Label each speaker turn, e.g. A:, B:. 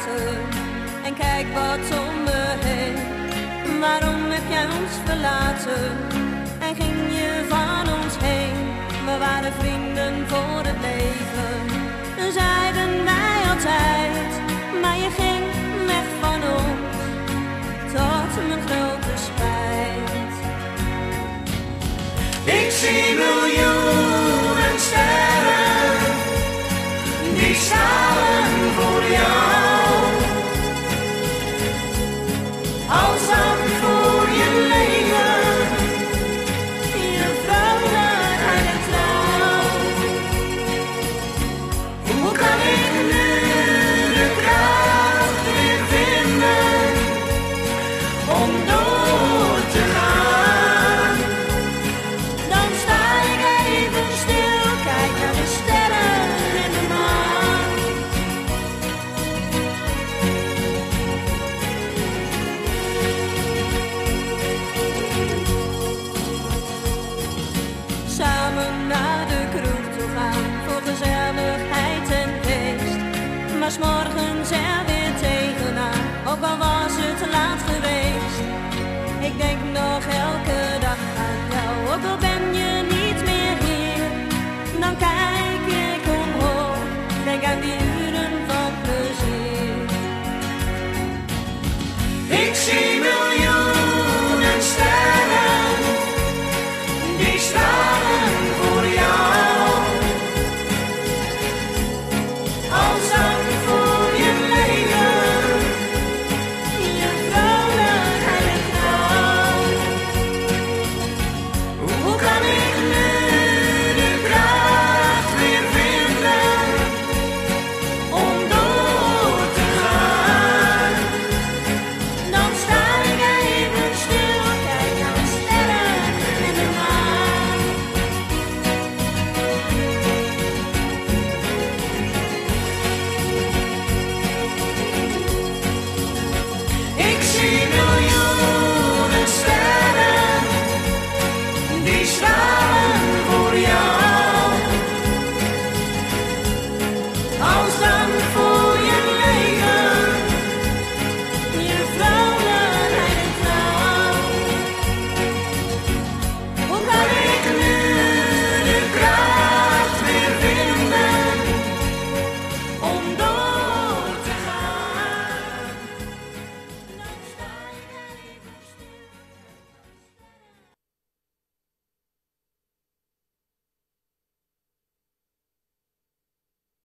A: praten en kijk wat om me heen. Waarom heb jij ons verlaten en ging je van ons heen? We waren vrienden voor het leven, zeiden wij altijd, maar je ging weg van ons, tot mijn grote spijt.
B: Ik zie miljoenen sterren, die stralen voor jou. Als dank voor je leven, je vrolijkheid en trouw. Hoe kan ik nu de kracht weer vinden om door te gaan?
A: Dan sta ik even stil, kijk naar de sterren en de maan. Samen naar de kroeg toe gaan, voor gezelligheid en feest. Maar 's morgens er weer tegenaan, ook al was het